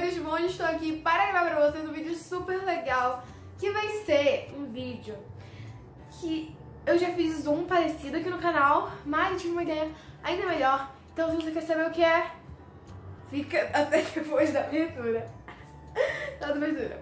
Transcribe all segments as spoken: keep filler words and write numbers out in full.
meus bons, estou aqui para gravar para vocês um vídeo super legal, que vai ser um vídeo que eu já fiz um parecido aqui no canal, mas eu tive uma ideia ainda melhor. Então se você quer saber o que é, fica até depois da abertura. Da abertura.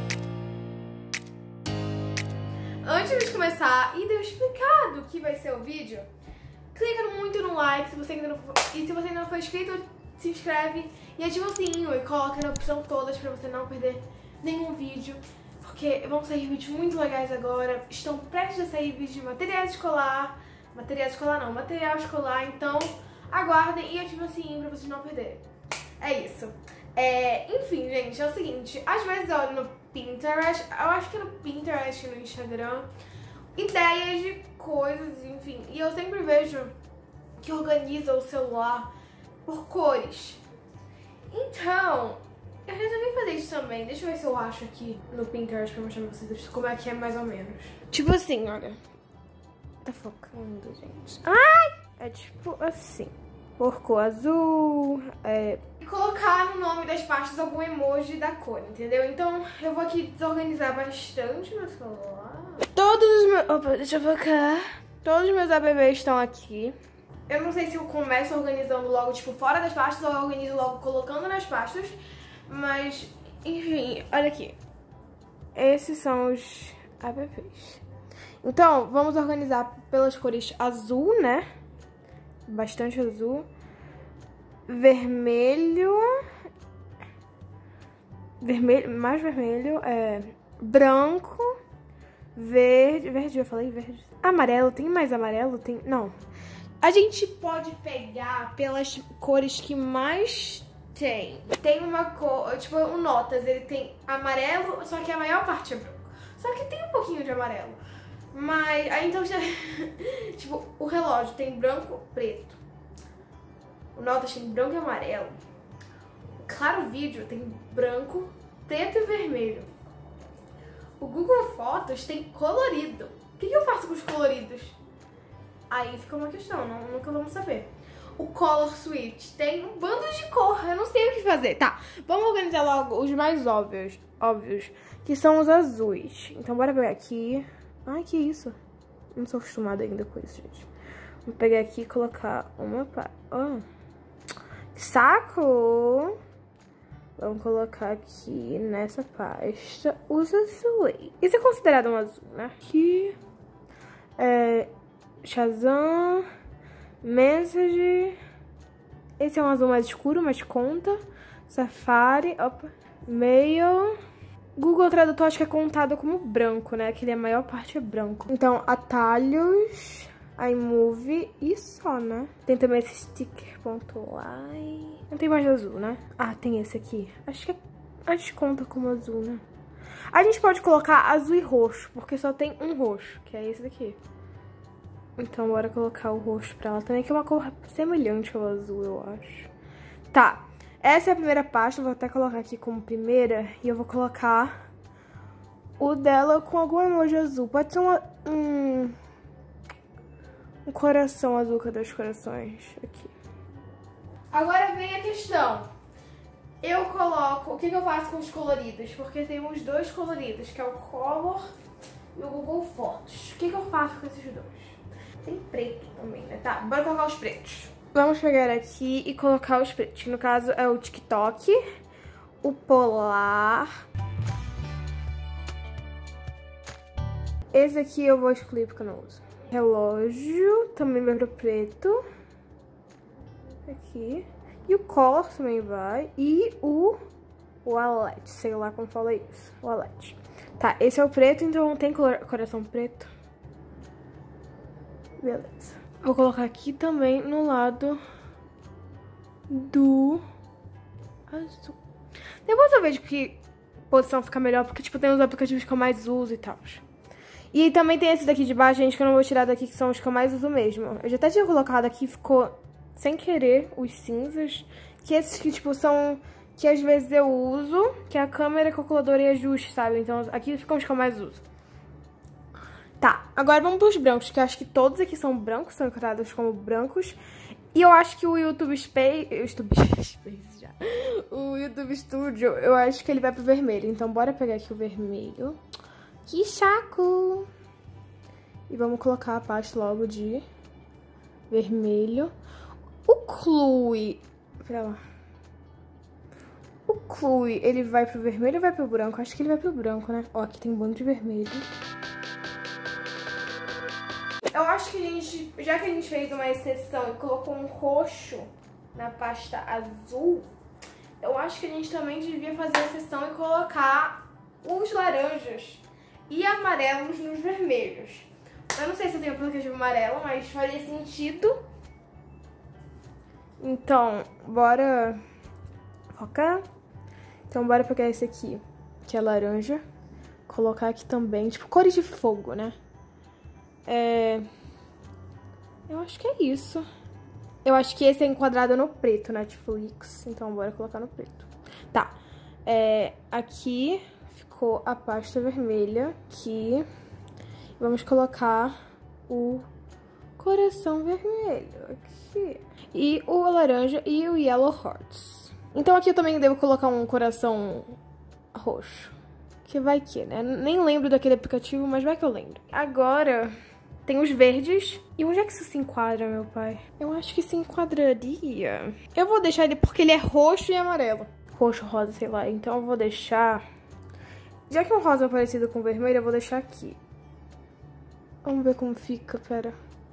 Antes de começar e de eu explicar do que vai ser o vídeo, clica muito no like se você ainda não for, e se você ainda não for inscrito, se inscreve e ativa o sininho e coloca na opção todas pra você não perder nenhum vídeo, porque vão sair vídeos muito legais agora. Estão prestes a sair vídeos de material escolar, material escolar não, material escolar, então aguardem e ativem o sininho pra vocês não perderem. É isso. É, enfim, gente, é o seguinte, às vezes eu olho no Pinterest, eu acho que é no Pinterest e no Instagram, ideias de coisas, enfim, e eu sempre vejo que organiza o celular por cores. Então, eu resolvi fazer isso também. Deixa eu ver se eu acho aqui no Pinterest pra mostrar pra vocês como é que é mais ou menos. Tipo assim, olha. Tá focando, gente. Ai! É tipo assim. Por cor azul, é... E colocar no nome das pastas algum emoji da cor, entendeu? Então, eu vou aqui desorganizar bastante meu celular. Todos os meus... Opa, deixa eu focar. Todos os meus A B Bs estão aqui. Eu não sei se eu começo organizando logo, tipo, fora das pastas ou eu organizo logo colocando nas pastas. Mas, enfim, olha aqui. Esses são os A B Bs. Então, vamos organizar pelas cores azul, né? Bastante azul. Vermelho. Vermelho, mais vermelho. É, branco. Verde. Verde, eu falei verde. Amarelo, tem mais amarelo? Tem. Não. A gente pode pegar pelas cores que mais tem. Tem uma cor, tipo, o notas, ele tem amarelo, só que a maior parte é branco. Só que tem um pouquinho de amarelo. Mas, aí então, já, tipo, o relógio tem branco, preto. O notas tem branco e amarelo. O Claro Vídeo tem branco, preto e vermelho. O Google Fotos tem colorido. O que, que eu faço com os coloridos? Aí fica uma questão, não, nunca vamos saber. O Color Switch tem um bando de cor, eu não sei o que fazer. Tá, vamos organizar logo os mais óbvios, óbvios, que são os azuis. Então bora pegar aqui. Ai, que isso? Não sou acostumada ainda com isso, gente. Vou pegar aqui e colocar uma pá. Oh. Saco! Vamos colocar aqui nessa pasta os azuis. Isso é considerado um azul, né? Aqui. É... Shazam, Message, esse é um azul mais escuro, mas conta. Safari, opa, Mail. Google Tradutor acho que é contado como branco, né? Que ele, a maior parte é branco. Então, atalhos, iMovie e só, né? Tem também esse sticker.ly. Não tem mais azul, né? Ah, tem esse aqui. Acho que é... acho que conta como azul, né? A gente pode colocar azul e roxo, porque só tem um roxo, que é esse daqui. Então, bora colocar o roxo pra ela também, que é uma cor semelhante ao azul, eu acho. Tá, essa é a primeira pasta, eu vou até colocar aqui como primeira. E eu vou colocar o dela com algum emoji azul. Pode ser uma, um, um coração azul, cadê os corações? Aqui. Agora vem a questão. Eu coloco, o que, que eu faço com os coloridos? Porque temos dois coloridos, que é o Color e o Google Fotos. O que, que eu faço com esses dois? Tem preto também, né? Tá, bora colocar os pretos. Vamos pegar aqui e colocar os pretos. No caso é o TikTok, o Polar. Esse aqui eu vou excluir porque eu não uso. Relógio, também vai pro preto. Aqui. E o Color também vai. E o Wallet, sei lá como fala isso. Wallet. Tá, esse é o preto, então tem coração preto. Beleza. Vou colocar aqui também no lado do azul. Depois eu vejo que posição fica melhor, porque tipo tem os aplicativos que eu mais uso e tal. E também tem esse daqui de baixo, gente, que eu não vou tirar daqui, que são os que eu mais uso mesmo. Eu já até tinha colocado aqui, ficou sem querer os cinzas. Que esses que tipo são... que às vezes eu uso, que é a câmera, calculadora e ajuste, sabe? Então aqui ficam os que eu mais uso. Tá, agora vamos pros brancos, que eu acho que todos aqui são brancos, são enquadrados como brancos. E eu acho que o YouTube Space... YouTube Space já. o YouTube Studio, eu acho que ele vai pro vermelho. Então bora pegar aqui o vermelho. Que saco! E vamos colocar a pasta logo de vermelho. O Clue... Pera lá. O Clue, ele vai pro vermelho ou vai pro branco? Acho que ele vai pro branco, né? Ó, aqui tem um bando de vermelho. Eu acho que a gente, já que a gente fez uma exceção e colocou um roxo na pasta azul, eu acho que a gente também devia fazer a exceção e colocar os laranjas e amarelos nos vermelhos. Eu não sei se eu tenho aplicativo amarelo, mas faria sentido. Então, bora focar. Então, bora pegar esse aqui, que é laranja. Colocar aqui também, tipo, cores de fogo, né? É... Eu acho que é isso. Eu acho que esse é enquadrado no preto, Netflix. Então, bora colocar no preto. Tá. É... Aqui ficou a pasta vermelha. Aqui. Vamos colocar o coração vermelho. Aqui. E o laranja e o Yellow Hearts. Então aqui eu também devo colocar um coração roxo. Que vai que, né? Nem lembro daquele aplicativo, mas vai que eu lembro. Agora tem os verdes. E onde é que isso se enquadra, meu pai? Eu acho que se enquadraria. Eu vou deixar ele porque ele é roxo e amarelo. Roxo, rosa, sei lá. Então eu vou deixar... Já que é um rosa parecido com vermelho, eu vou deixar aqui. Vamos ver como fica, pera.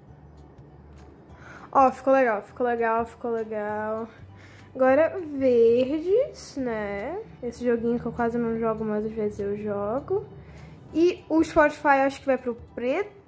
Ó, ficou legal, ficou legal, ficou legal. Agora, verdes, né? Esse joguinho que eu quase não jogo, mas às vezes eu jogo. E o Spotify acho que vai pro preto.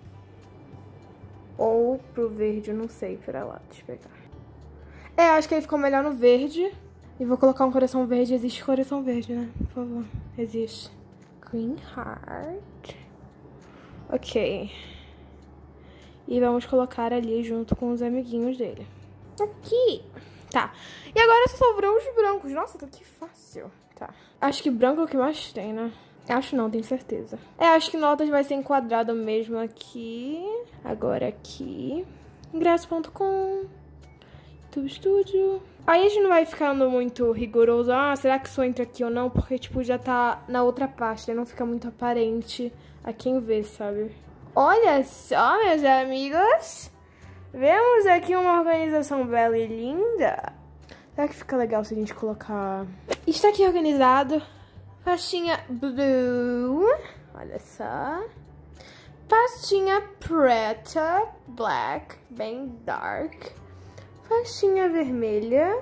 Ou pro verde, eu não sei. Pera lá, deixa eu pegar. É, acho que ele ficou melhor no verde. E vou colocar um coração verde. Existe coração verde, né? Por favor, existe. Green Heart. Ok. E vamos colocar ali junto com os amiguinhos dele. Aqui. Tá. E agora só sobrou os brancos. Nossa, que fácil. Tá. Acho que branco é o que mais tem, né? Acho não, tenho certeza. É, acho que notas vai ser enquadrado mesmo aqui. Agora aqui. ingresso ponto com. YouTube Studio. Aí a gente não vai ficando muito rigoroso. Ah, será que isso entra aqui ou não? Porque, tipo, já tá na outra pasta. Não fica muito aparente a quem vê, sabe? Olha só, meus amigos. Vemos aqui uma organização bela e linda. Será que fica legal se a gente colocar... Está aqui organizado. Pastinha blue. Olha só. Pastinha preta. Black. Bem dark. Pastinha vermelha.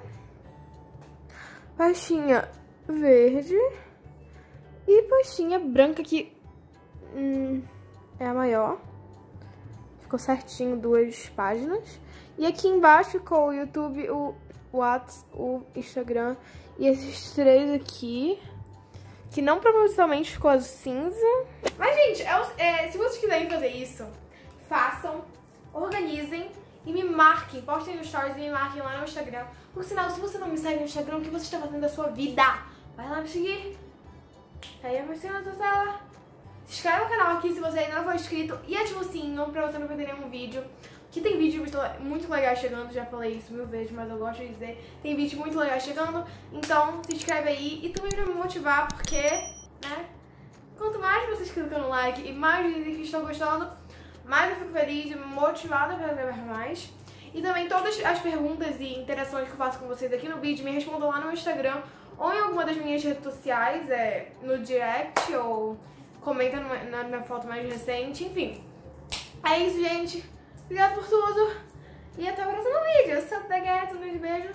Pastinha verde. E pastinha branca que hum, é a maior. Ficou certinho duas páginas. E aqui embaixo ficou o YouTube, o WhatsApp, o Instagram e esses três aqui. Que não propositalmente ficou cinza. Mas, gente, é, é, se vocês quiserem fazer isso, façam, organizem e me marquem. Postem no Stories e me marquem lá no Instagram. Por sinal, se você não me segue no Instagram, o que você está fazendo da sua vida? Vai lá me seguir. Tá aí aparecendo na sua tela. Se inscreve no canal aqui se você ainda não for inscrito e ativa o sininho pra você não perder nenhum vídeo. Que tem vídeo muito, muito legal chegando, já falei isso mil vezes, mas eu gosto de dizer. Tem vídeo muito legal chegando, então se inscreve aí e também pra me motivar, porque, né, quanto mais vocês clicam no like e mais dizem que estão gostando, mais eu fico feliz e motivada pra gravar mais. E também todas as perguntas e interações que eu faço com vocês aqui no vídeo, me respondam lá no Instagram ou em alguma das minhas redes sociais, é, no direct ou... Comenta na minha foto mais recente, enfim. É isso, gente. Obrigada por tudo. E até o próximo vídeo. Eu sou a Taguete, um grande beijo.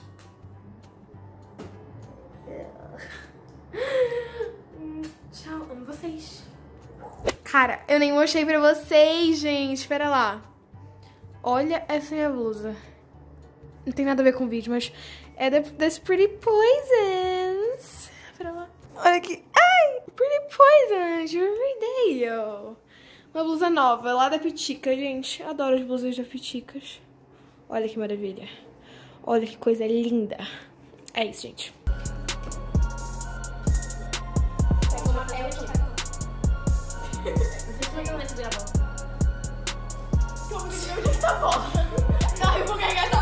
Tchau, amo vocês. Cara, eu nem mostrei pra vocês, gente. Espera lá. Olha essa minha blusa. Não tem nada a ver com o vídeo, mas é da das Pretty Poisons. Espera lá. Olha aqui. Ai, Pretty Poisons, Riverdale. Uma blusa nova, lá da Pitica, gente. Adoro as blusas da Piticas. Olha que maravilha. Olha que coisa linda. É isso, gente. Pega uma pele aqui. Vocês não lembram desse diabo? Como que eu tá bom? Não, eu vou carregar essa